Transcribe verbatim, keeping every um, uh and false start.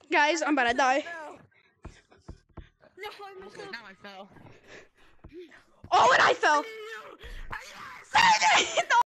Guys, I'm about to die. No, I missed Okay, it. now I fell. Oh, and I fell. I- I-